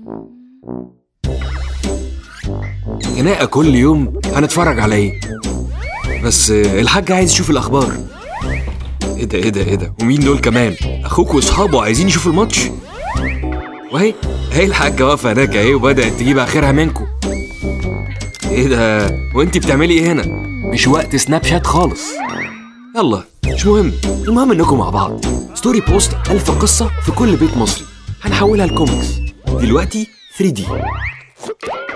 خناقة كل يوم هنتفرج على ايه؟ بس الحاج عايز يشوف الأخبار. ايه ده ومين دول كمان؟ أخوك وأصحابه عايزين يشوفوا الماتش؟ وهي الحاجة واقفة هناك اهي وبدأت تجيب آخرها منكم. ايه ده؟ وانتي بتعملي ايه هنا؟ مش وقت سناب شات خالص. يلا مش مهم، المهم انكم مع بعض. ستوري بوست 1000 قصة في كل بيت مصري، هنحولها لكوميكس دلوقتي 3D.